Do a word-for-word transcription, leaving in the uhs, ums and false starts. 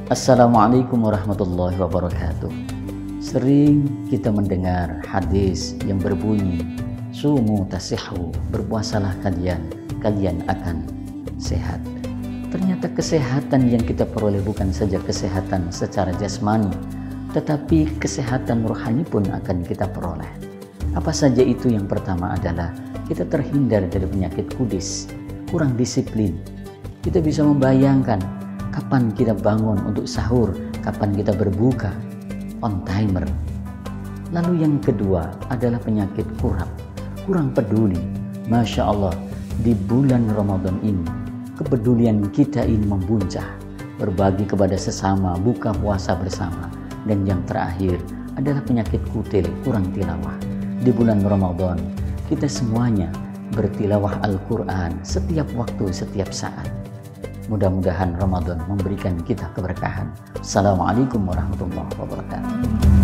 Assalamualaikum warahmatullahi wabarakatuh. Sering kita mendengar hadis yang berbunyi, sumu tasihhu, berpuasalah kalian, kalian akan sehat. Ternyata kesehatan yang kita peroleh bukan saja kesehatan secara jasmani, tetapi kesehatan rohani pun akan kita peroleh. Apa saja itu? Yang pertama adalah kita terhindar dari penyakit kudis, kurang disiplin. Kita bisa membayangkan kapan kita bangun untuk sahur, kapan kita berbuka, on timer. Lalu yang kedua adalah penyakit kurap, kurang peduli. Masya Allah, di bulan Ramadan ini, kepedulian kita ini membuncah, berbagi kepada sesama, buka puasa bersama. Dan yang terakhir adalah penyakit kutil, kurang tilawah. Di bulan Ramadan, kita semuanya bertilawah Al-Quran setiap waktu, setiap saat. Mudah-mudahan Ramadan memberikan kita keberkahan. Assalamualaikum warahmatullahi wabarakatuh.